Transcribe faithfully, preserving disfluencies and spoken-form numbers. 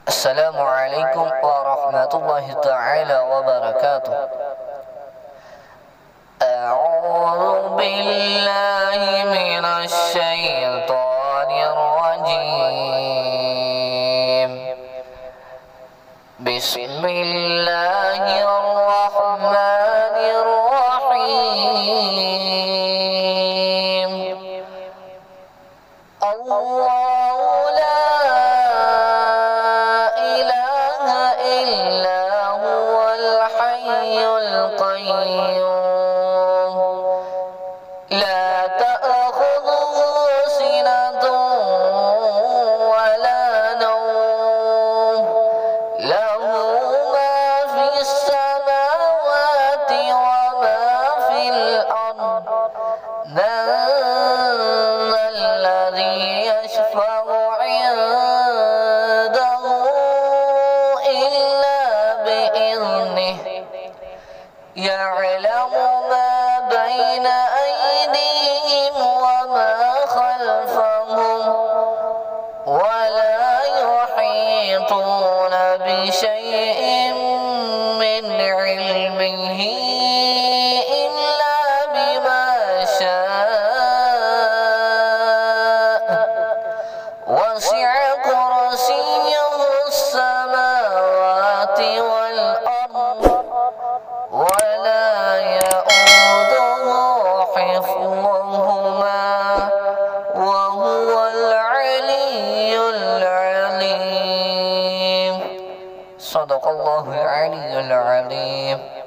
السلام عليكم ورحمة الله تعالى وبركاته. أعوذ بالله من الشيطان الرجيم. بسم الله الرحمن الرحيم. الله لا إله إلا هو الحي القيوم لا تأخذه سنة ولا نوم له ما في السماوات وما في الأرض من ذا الذي يشفع عنده إلا بإذنه يعلم ما بين أيديهم وما خلفهم ولا يحيطون بشيء من علمه إلا بما شاء وسع كرسيه السماوات والأرض ولا يؤوده حفظهما وهو العلي العليم. صدق الله العلي العليم.